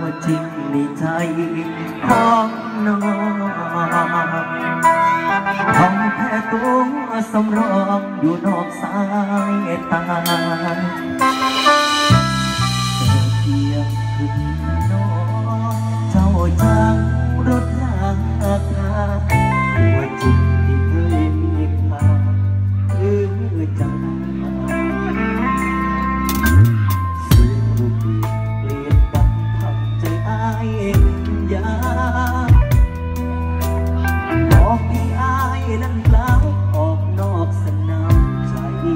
จริงในใจของน้องท้องแค่ตัวสำรองอยู่นอกสายตาเพียงขึ้นน้องเจ้าจางรถราคาตัวจริงที่เคยมีค่าคือจังสิ่งรูปเปลี่ยนดังทำใจอายยากบอกให้อายนั้นกล่าวออกนอกสนามใจ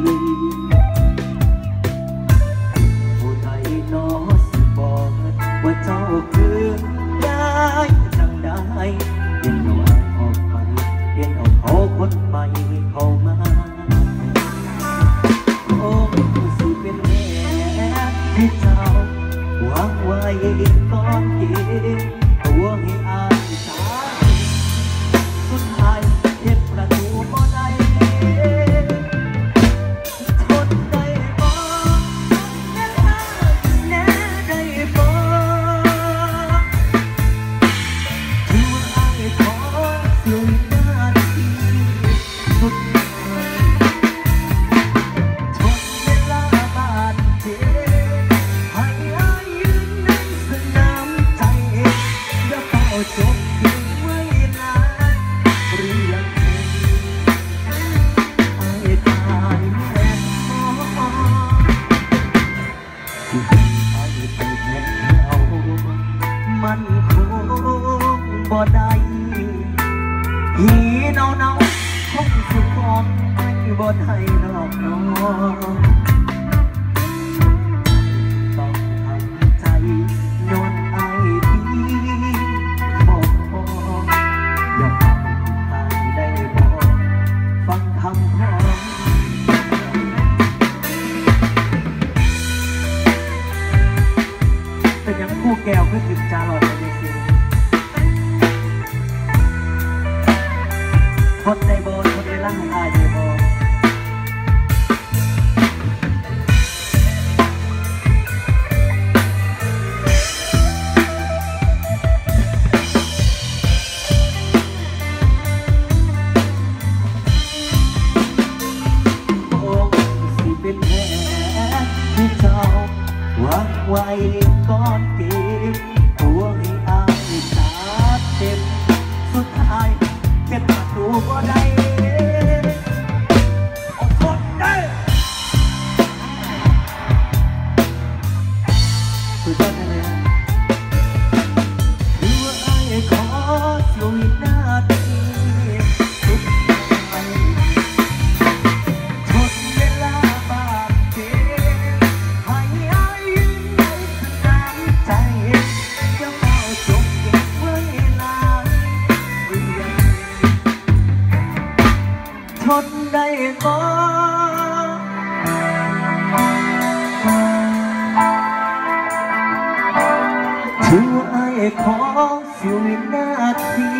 ผู้ใดน้อสิบอกว่าเจ้าคือได้จังได้เปลี่ยนเอาอายออกไปเปลี่ยนเอาเขาคนใหม่เข้ามาโอ้สิเป็นแม่ที่เจ้าหวังไว้ก่อนเก็บตัวให้อายสาสุดท้ายเย็บประตูบ่ได้ทนได้บ่แน่ได้บ่ถือว่าอายขอเสียหน้าที่สุดท้ายทนเวลาบาดเจ็บให้อายยืนในสนามใจอย่าเฝ้าจบทิ้งไว้นานเรื่องอายตายแน่นอนที่อายไปแพ้เอามันคงบ่ได้หีเนาคงสุขของไม่บ่ได้ดอกน้องต้องทำใจย้อนอายที่บอกอย่าฟังทางได้บอกฟังคำพ้องแต่ยังคู่แก้วก็ถึงจาหลอดในสิคนในโบนคนในร่างกายในโบโอ้สิเป็นแผลที่เจ้าวางไว้ก่อนเก็บตัวให้อายสาเจ็บสุดท้ายเก็บประตูบ่ได้อดทนได้สุดยอดเลยถือว่าอายขอเสียวินาทีสุดท้ายทนเวลาบาดเจ็บให้อายยืนในสนามใจจะเฝ้าจบเก็บไว้นานเรื่องทนได้บ่ถือว่าอายขอเสียวินาที